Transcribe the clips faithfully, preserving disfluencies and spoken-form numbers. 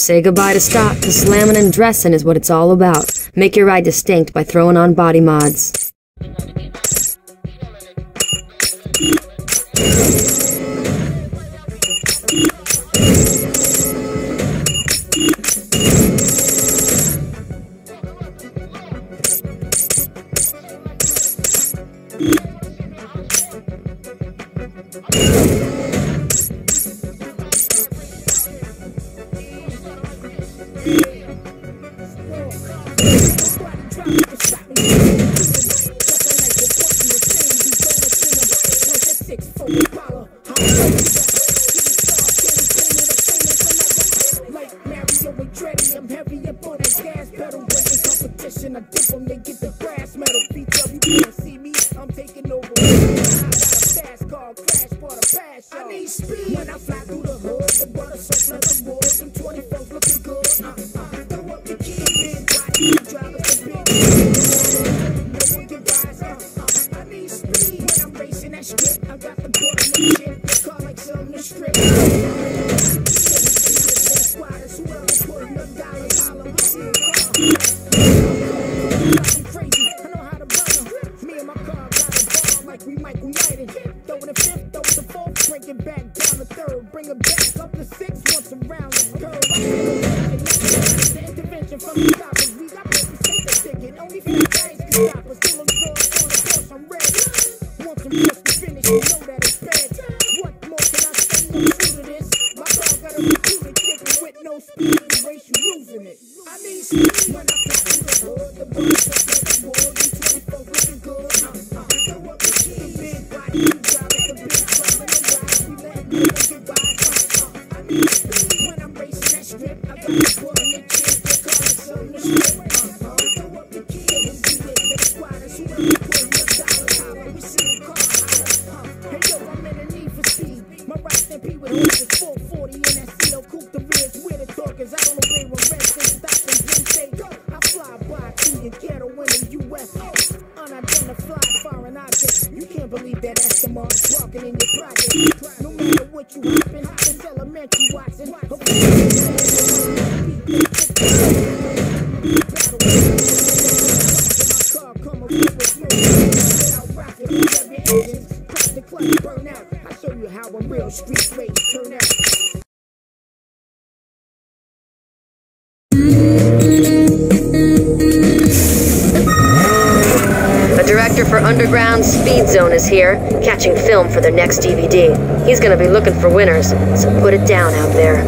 Say goodbye to stock, cause slamming and dressing is what it's all about. Make your ride distinct by throwing on body mods. Underground Speed Zone is here, catching film for their next D V D. He's gonna be looking for winners, so put it down out there.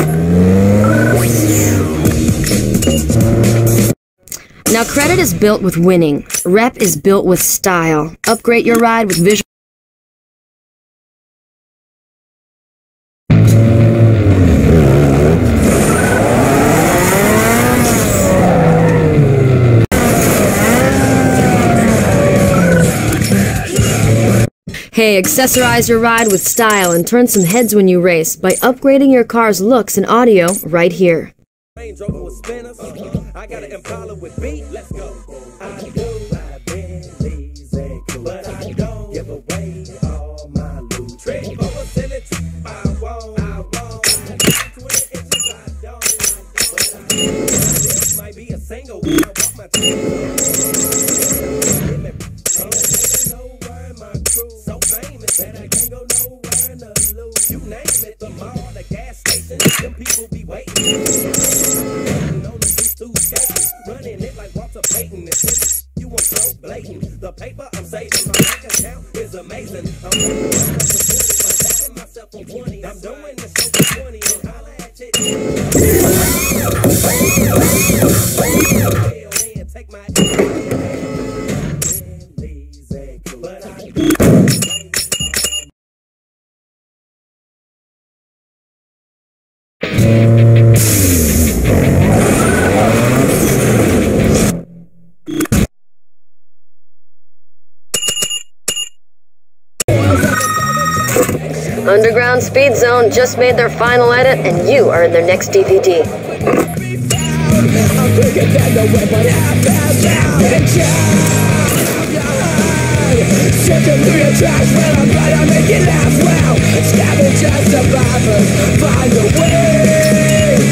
Now credit is built with winning. Rep is built with style. Upgrade your ride with visual. Hey, accessorize your ride with style and turn some heads when you race by upgrading your car's looks and audio right here. Range Rover with spinners. I got an Impala with beat. Let's go. I do my Bentley's and cool, but I don't give away all my loot. Trick over Celica, I won't, I won't. twenty inches, I don't, I don't. This might be a single when I walk my team. So famous that I can't go nowhere in the loop. You name it, the mall, the gas station, them people be waiting. On the beat through skating, running it like Walter Payton. You want slow blatant. The paper I'm saving, my bank account is amazing. I'm backing myself on twenty. I'm doing this so for twenty and holla at it. Hell, man, take my but I Underground Speed Zone just made their final edit, and you are in their next D V D. Shifting through your tracks when I'm gonna make it laugh. Well, scavengers, survivors, find a way. Oh.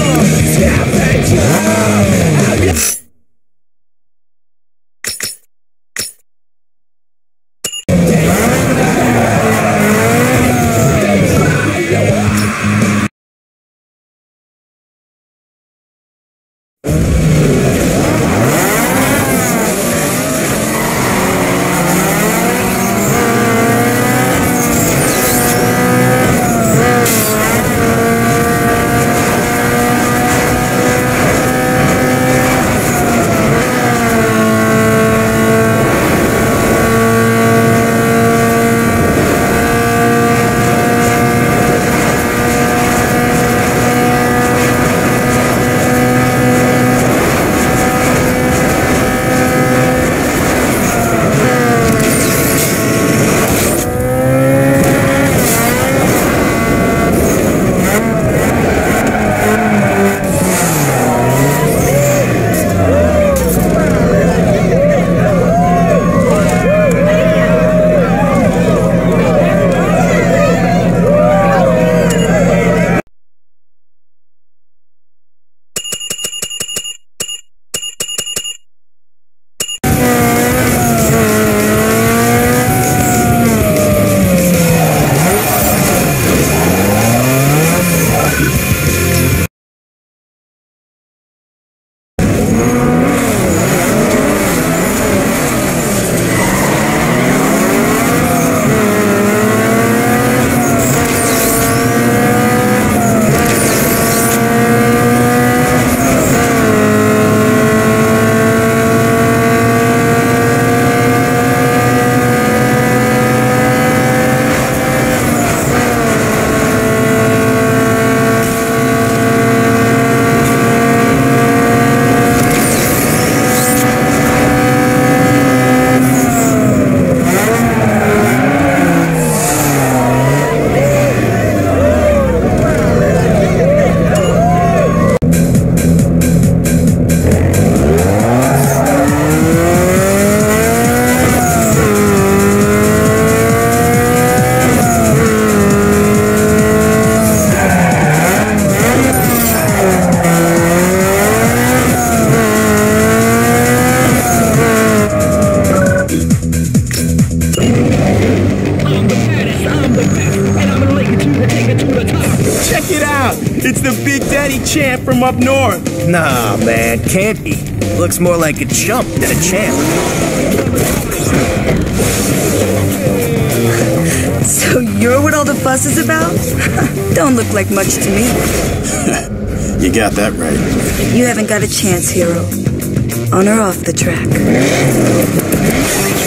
It's the Big Daddy champ from up north. Nah, man, can't be. Looks more like a chump than a champ. So you're what all the fuss is about? Don't look like much to me. You got that right. You haven't got a chance, hero. On or off the track.